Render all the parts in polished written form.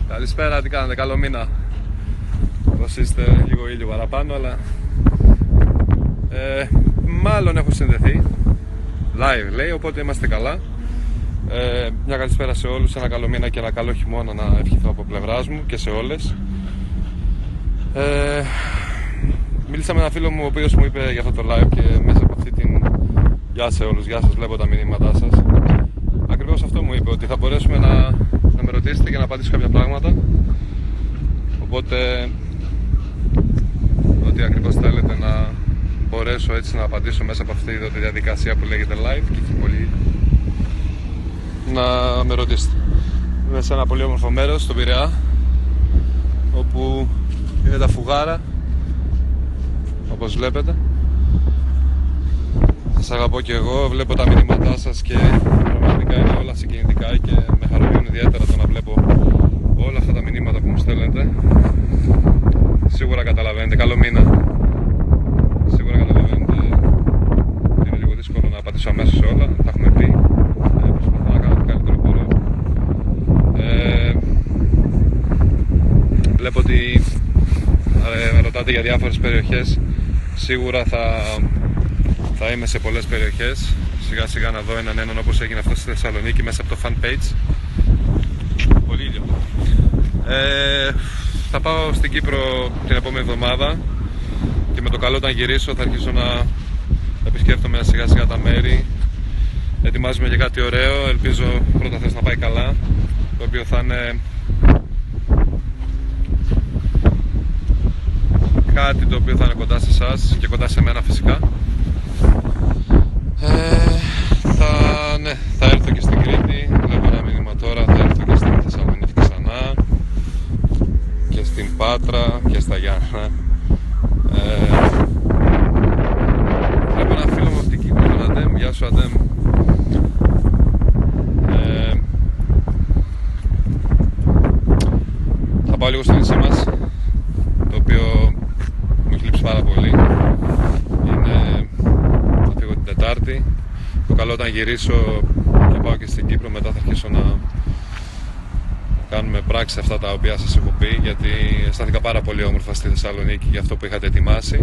Καλησπέρα, τι κάνετε, καλό μήνα. Πώς είστε, λίγο ήλιο παραπάνω, αλλά μάλλον έχω συνδεθεί live λέει, οπότε είμαστε καλά. Μια καλησπέρα σε όλους, ένα καλό μήνα και ένα καλό χειμώνα να ευχηθώ από πλευράς μου και σε όλες. Μίλησα με ένα φίλο μου ο οποίος μου είπε για αυτό το live και μέσα από αυτή την γεια σε όλους, γεια σας, βλέπω τα μηνύματά σας. Ακριβώς αυτό μου είπε, ότι θα μπορέσουμε να με ρωτήσετε και να απαντήσω κάποια πράγματα. Οπότε ό,τι ακριβώς θέλετε να μπορέσω έτσι να απαντήσω μέσα από αυτή τη διαδικασία που λέγεται live και έχει πολύ να με ρωτήσετε. Είμαι σε ένα πολύ όμορφο μέρος στο Πειραιά, όπου είναι τα φουγάρα, όπως βλέπετε. Σας αγαπώ και εγώ, βλέπω τα μηνύματά σας και πραγματικά είναι όλα συγκινητικά και με χαροποιούν ιδιαίτερα το να βλέπω όλα αυτά τα μηνύματα που μου στέλνετε. Σίγουρα καταλαβαίνετε, καλό μήνα. Σίγουρα καταλαβαίνετε ότι είναι λίγο δύσκολο να απαντήσω αμέσως σε όλα, τα έχουμε πει. Προσπαθώ να κάνω το καλύτερο που μπορώ. Βλέπω ότι με ρωτάτε για διάφορες περιοχές. Σίγουρα θα είμαι σε πολλές περιοχές. Σιγά σιγά να δω έναν όπως έγινε αυτό στη Θεσσαλονίκη μέσα από το fan page. Πολύ ήλιο. Θα πάω στην Κύπρο την επόμενη εβδομάδα και με το καλό όταν γυρίσω θα αρχίσω να επισκέφτομαι σιγά σιγά τα μέρη. Ετοιμάζουμε και κάτι ωραίο, ελπίζω πρώτα θες να πάει καλά, το οποίο θα είναι κάτι το οποίο θα είναι κοντά σε εσάς και κοντά σε μένα φυσικά. Θα έρθω και στην Κρήτη, βλέπω ένα μήνυμα τώρα, θα έρθω και στην Θεσσαλονίκη ξανά και στην Πάτρα και στα Γιάννα. Βλέπω ένα φίλο μου από την Κύπρο, τον Αντέμ, γεια σου Αντέμ. Θα πάω λίγο στο νησί μας, το οποίο μου έχει λείψει πάρα πολύ. Θα φύγω την Τετάρτη. Το καλό όταν γυρίσω και πάω και στην Κύπρο, μετά θα αρχίσω να κάνουμε πράξη αυτά τα οποία σας έχω πει, γιατί αισθάνθηκα πάρα πολύ όμορφα στη Θεσσαλονίκη για αυτό που είχατε ετοιμάσει.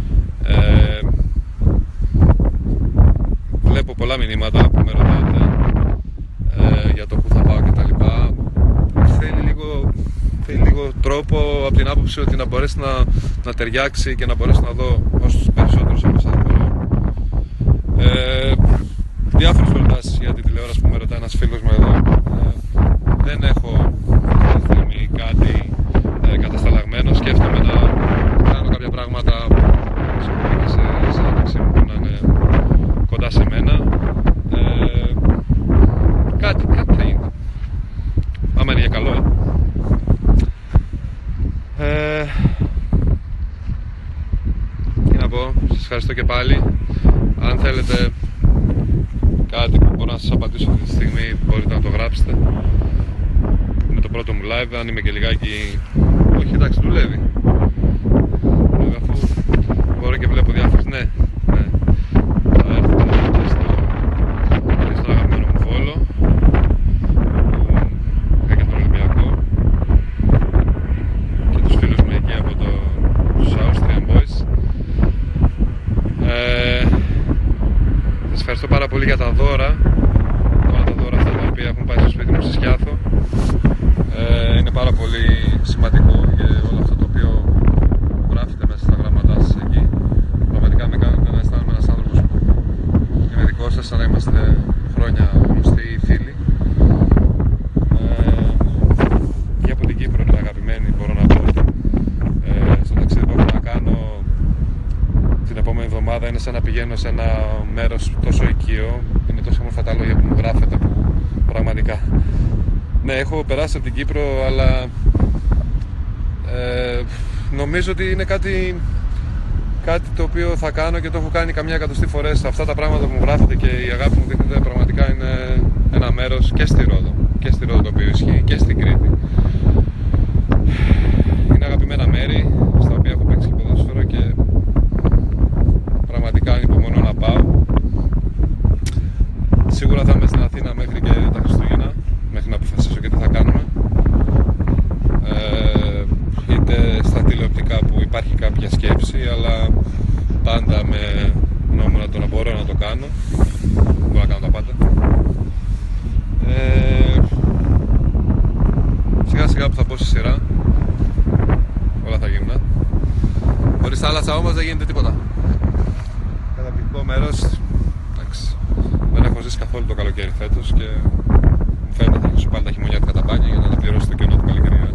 Βλέπω πολλά μηνύματα που με ρωτάτε για το που θα πάω κτλ. Θέλει λίγο τρόπο από την άποψη ότι να μπορέσει να ταιριάξει και να μπορέσω να δω όσους περισσότερους όπως θα μπορώ. Διάφορες προτάσεις για τη τηλεόραση που με ρωτάει ένας φίλος μου εδώ. Δεν έχω αυτή τη στιγμή κάτι κατασταλαγμένο. Σκέφτομαι να κάνω κάποια πράγματα και σε άπτυξη που να είναι κοντά σε μένα. Κάτι θα γίνει. Άμα είναι για καλό. Τι να πω, σας ευχαριστώ και πάλι. Αν θέλετε κάτι που μπορώ να σας απαντήσω αυτή τη στιγμή, μπορείτε να το γράψετε. Είναι το πρώτο μου live, αν είμαι και λιγάκι... Όχι, εντάξει, δουλεύει. Αφού μπορώ και βλέπω διάφορες... Ναι. Θα έρθω και στο αγαπημένο μου Βόλο, που είχα και τον Ολυμπιακό και τους φίλους μου εκεί από τους Austrian Boys. Σας ευχαριστώ πάρα πολύ για τα δώρα. Όλα τα δώρα αυτά τα οποία έχουν πάει στο σπίτι μου στη Σκιάθο. Είναι πάρα πολύ σημαντικό και όλο αυτό το οποίο γράφετε μέσα στα γράμματά σας εκεί. Πραγματικά με κάνετε να αισθάνομαι ένας άνθρωπος που είναι δικό σας, σαν να είμαστε χρόνια γνωστοί φίλοι. Και από την Κύπρο είναι αγαπημένοι, μπορώ να πω. Στο ταξίδι που έχω να κάνω την επόμενη εβδομάδα είναι σαν να πηγαίνω σε ένα μέρος τόσο οικείο. Είναι τόσο όμορφα τα λόγια που μου γράφετε που πραγματικά... Ναι, έχω περάσει από την Κύπρο, αλλά νομίζω ότι είναι κάτι το οποίο θα κάνω και το έχω κάνει καμιά εκατοστή φορές. Αυτά τα πράγματα που μου γράφετε και η αγάπη μου δείχνετε πραγματικά είναι ένα μέρος και στη Ρόδο. Και στη Ρόδο το οποίο ισχύει και στην Κρήτη. Είναι αγαπημένα μέρη στα οποία έχω παίξει και ποδόσφαιρο και πραγματικά ανυπομονώ να πάω. Σίγουρα θα είμαι στην Αθήνα μέχρι και τα Χριστούγεννα, μέχρι να αποφασίσω και τι θα κάνουμε. στη σειρά. Όλα θα γίνουν. Χωρίς θάλασσα όμως δεν γίνεται τίποτα. Καταπληκτικό μέρος. Εντάξει. Δεν έχω ζήσει καθόλου το καλοκαίρι φέτος και μου φαίνεται θα αρχίσω πάλι τα χειμωνιάτικα τα μπάνια για να αναπληρώσω το κενό του καλοκαιριού.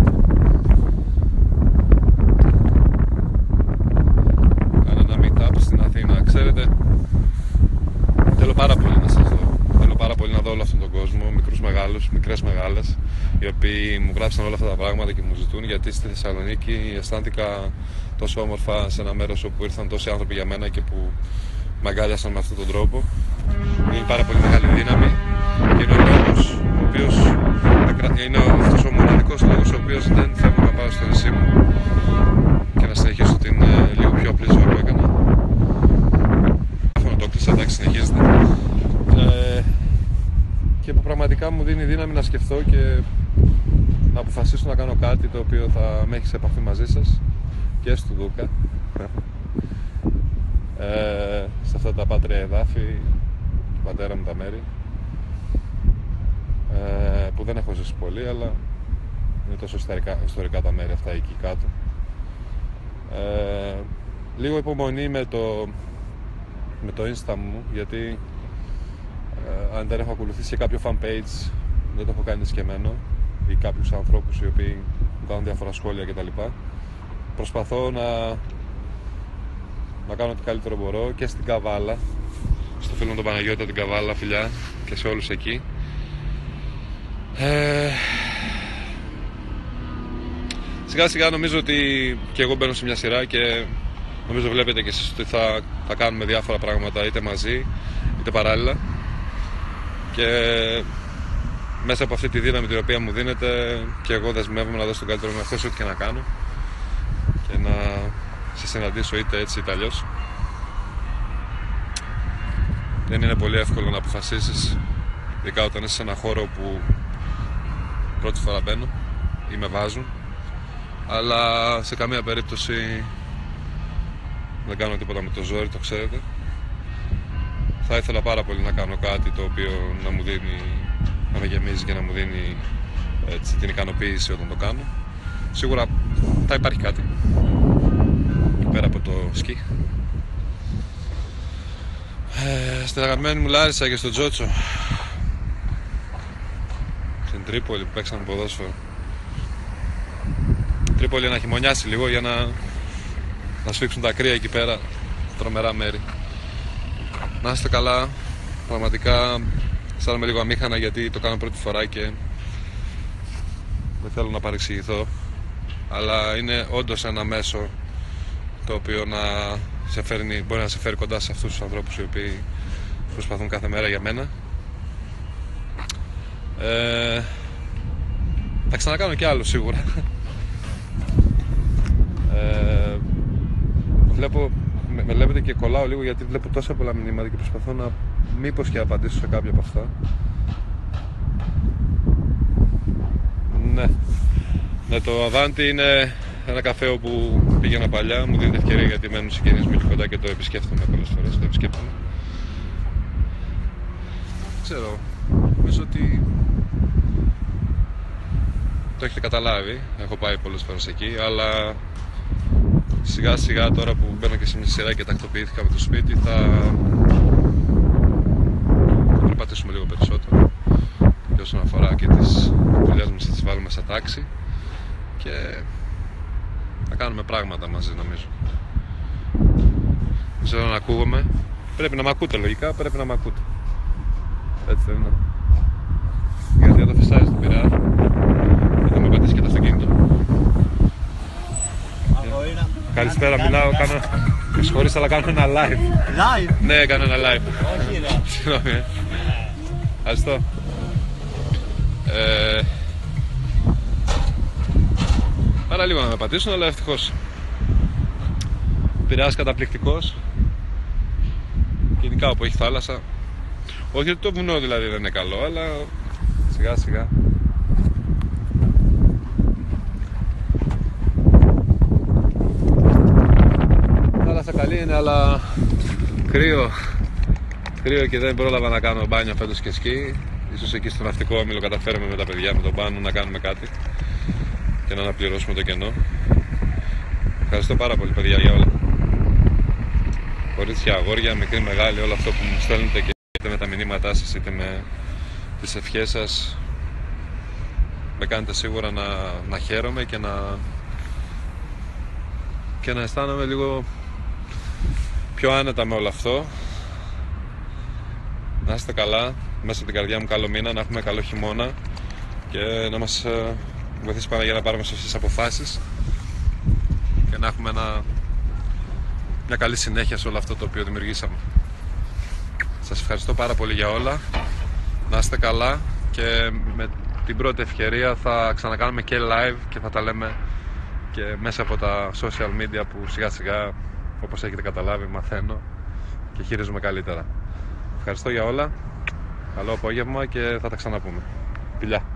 Κάνω ένα meet-up στην Αθήνα. Ξέρετε, θέλω πάρα πολύ να σας δω. Θέλω πάρα πολύ να δω όλο αυτόν τον κόσμο, μικρούς μεγάλους, μικρές μεγάλες, οι οποίοι μου γράψαν όλα αυτά τα πράγματα και μου ζητούν, γιατί στη Θεσσαλονίκη αισθάνθηκα τόσο όμορφα σε ένα μέρος όπου ήρθαν τόσοι άνθρωποι για μένα και που με αγκάλιασαν με αυτόν τον τρόπο. Είναι πάρα πολύ μεγάλη δύναμη και είναι ο λόγος ο οποίος είναι αυτός ο μοναδικός λόγος ο οποίος δεν φεύγω να πάω στο νησί μου και να συνεχίσω την λίγο πιο απλή ζωή που έκανα. Αυτό το κλείσα, εντάξει, συνεχίζεται. Και που πραγματικά μου δίνει δύναμη να σκεφτώ και να αποφασίσω να κάνω κάτι το οποίο θα με έχει σε επαφή μαζί σας και στο Δούκα, σε αυτά τα πάτρια εδάφη του πατέρα μου τα μέρη, που δεν έχω ζήσει πολύ, αλλά είναι τόσο ιστορικά τα μέρη αυτά εκεί κάτω. Λίγο υπομονή με το Insta μου, γιατί αν δεν έχω ακολουθήσει κάποιο fan page, δεν το έχω κάνει σκεμμένο, ή κάποιους ανθρώπους οι οποίοι μου κάνουν διάφορα σχόλια κτλ. Προσπαθώ να κάνω ό,τι καλύτερο μπορώ και στην Καβάλα, στο φίλο μου τον Παναγιώτη την Καβάλα, φιλιά, και σε όλους εκεί. Σιγά σιγά νομίζω ότι και εγώ μπαίνω σε μια σειρά και νομίζω βλέπετε και εσείς ότι θα κάνουμε διάφορα πράγματα είτε μαζί είτε παράλληλα, και μέσα από αυτή τη δύναμη την οποία μου δίνεται και εγώ δεσμεύομαι να δώσω τον καλύτερο με αυτό ό,τι και να κάνω και να σε συναντήσω είτε έτσι είτε αλλιώς. Δεν είναι πολύ εύκολο να αποφασίσεις, ειδικά όταν είσαι σε ένα χώρο που πρώτη φορά μπαίνω ή με βάζουν, αλλά σε καμία περίπτωση δεν κάνω τίποτα με το ζόρι, το ξέρετε. Θα ήθελα πάρα πολύ να κάνω κάτι το οποίο να μου δίνει, να με γεμίζει και να μου δίνει έτσι, την ικανοποίηση όταν το κάνω. Σίγουρα θα υπάρχει κάτι πέρα από το σκι. Στην αγαπημένη μου Λάρισα και στο Τζότσο, στην Τρίπολη που παίξαμε ποδόσφαιρο. Τρίπολη να χειμωνιάσει λίγο για να σφίξουν τα κρύα εκεί πέρα, τρομερά μέρη. Να είστε καλά, πραγματικά αισθάνομαι λίγο αμήχανα γιατί το κάνω πρώτη φορά και δεν θέλω να παρεξηγηθώ, αλλά είναι όντως ένα μέσο το οποίο μπορεί να σε φέρει κοντά σε αυτούς τους ανθρώπους οι οποίοι προσπαθούν κάθε μέρα για μένα. Θα ξανακάνω κι άλλο σίγουρα. Με βλέπετε και κολλάω λίγο γιατί βλέπω τόσα πολλά μηνύματα και προσπαθώ να μήπως και απαντήσω σε κάποια από αυτά. Ναι, το Avanti είναι ένα καφέ όπου πήγαινα παλιά, μου δίνει ευκαιρία γιατί μένουν συγγενείς μου εκεί κοντά και το επισκέφτομαι πολλές φορές, το επισκέπτομαι. Ξέρω, νομίζω ότι το έχετε καταλάβει, έχω πάει πολλές φορές εκεί, αλλά σιγά σιγά τώρα που μπαίνω και σε μια σειρά και τακτοποιήθηκα με το σπίτι θα περπατήσουμε λίγο περισσότερο και όσον αφορά και τις δουλειές μας θα τις βάλουμε σε τάξη και θα κάνουμε πράγματα μαζί νομίζω. Δεν ξέρω να ακούγομαι, πρέπει να μ' ακούτε λογικά, πρέπει να μ' ακούτε, έτσι δεν είναι? Γιατί εδώ φυσάει στην Πειραιά, εδώ με πατήσει και το αυτοκίνητο. Καλησπέρα, μιλάω, με συγχωρείς αλλά κάνω ένα live. Live? Ναι, κάνω ένα live. Όχι ρε. Συγγνώμη. Ευχαριστώ. Άρα λίγο να με πατήσουν, αλλά ευτυχώς. Πειραιάς καταπληκτικός. Και ειδικά όπου έχει θάλασσα. Όχι ότι το βουνό δηλαδή δεν είναι καλό, αλλά σιγά σιγά. Θάλασσα καλή είναι, αλλά κρύο και δεν πρόλαβα να κάνω μπάνιο φέτος και σκι. Ίσως εκεί στο ναυτικό όμιλο καταφέραμε με τα παιδιά με τον Πάνο να κάνουμε κάτι. και να αναπληρώσουμε το κενό. Ευχαριστώ πάρα πολύ, παιδιά, για όλα. Κορίτσια, αγόρια, μικρή, μεγάλη, όλο αυτό που μου στέλνετε, και είτε με τα μηνύματά σας είτε με τις ευχές σας, με κάνετε σίγουρα να χαίρομαι και να αισθάνομαι λίγο πιο άνετα με όλο αυτό. Να είστε καλά, μέσα από την καρδιά μου καλό μήνα, να έχουμε καλό χειμώνα και να μας βοηθήσει Παναγία να πάρουμε σωστές αποφάσεις και να έχουμε μια καλή συνέχεια σε όλο αυτό το οποίο δημιουργήσαμε. Σας ευχαριστώ πάρα πολύ για όλα. Να είστε καλά και με την πρώτη ευκαιρία θα ξανακάνουμε και live και θα τα λέμε και μέσα από τα social media που σιγά σιγά, όπως έχετε καταλάβει, μαθαίνω και χειρίζομαι καλύτερα. Ευχαριστώ για όλα. Καλό απόγευμα και θα τα ξαναπούμε. Φιλιά.